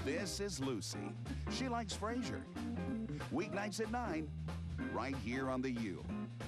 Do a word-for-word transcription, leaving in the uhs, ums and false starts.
This is Lucy. She likes Frasier. Weeknights at nine, right here on the U.